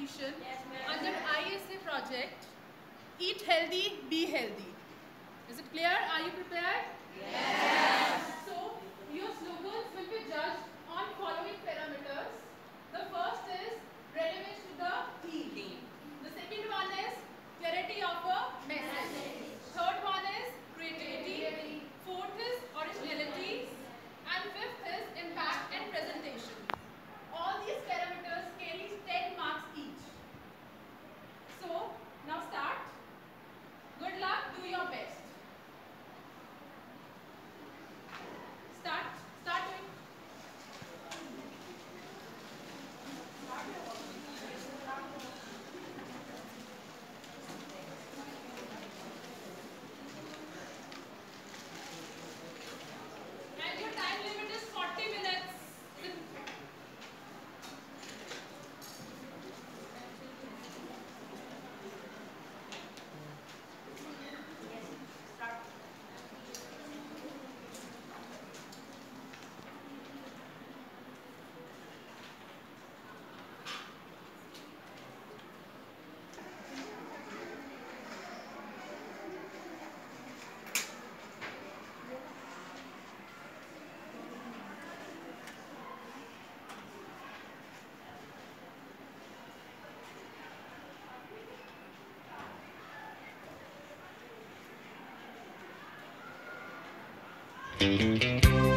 competition under ISA project, Eat Healthy, Be Healthy. Is it clear? Are you prepared? Yes. So, your slogans will be judged on following parameters. The first is relevance to the theme. The second one is clarity of a message. Third one is creativity. Fourth is originality. And fifth is impact and presentation. All these parameters carry 10 marks each. So, now start. Good luck, do your best. Start doing. And your time limit is 40 minutes. Thank you.